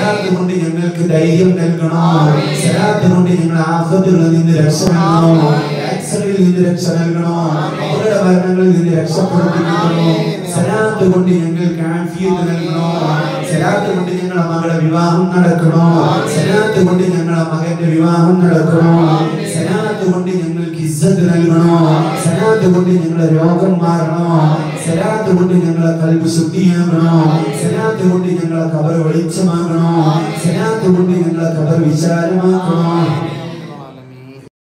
സലാത്ത് കൊണ്ട് ഞങ്ങൾക്ക് ധൈര്യം നൽകണോ, സലാത്ത് കൊണ്ട് ഞങ്ങൾ ആഫത്തുകളിൽ നിന്ന് രക്ഷ നൽകണോ, ആക്സിഡന്റിൽ നിന്ന് രക്ഷ നൽകണോ, അപകട മരണങ്ങളിൽ നിന്ന് രക്ഷപ്പെടുത്തിക്കണോ. സലാത്ത് കൊണ്ട് ഞങ്ങൾക്ക് ആഫിയത്ത് നൽകണോ, സലാത്ത് കൊണ്ട് ഞങ്ങളുടെ മകളുടെ വിവാഹം നടക്കണോ, സലാത്ത് കൊണ്ട് ഞങ്ങളുടെ മകന്റെ വിവാഹം നടക്കണോ, സലാത്ത് കൊണ്ട് ഞങ്ങൾക്ക് ഇസ്സത്ത് നൽകണോ, സലാത്ത് കൊണ്ട് ഞങ്ങളുടെ രോഗം മാറണോ, സലാത്ത് കൊണ്ട് ഞങ്ങളെ ഖൽബ് ശുദ്ധിയാകണോ, സലാത്ത് കൊണ്ട് ഞങ്ങളെ ഖബർ വെളിച്ചമാകണോ, സലാത്ത് കൊണ്ട് ഞങ്ങളെ ഖബർ വിശാലമാക്കണോ.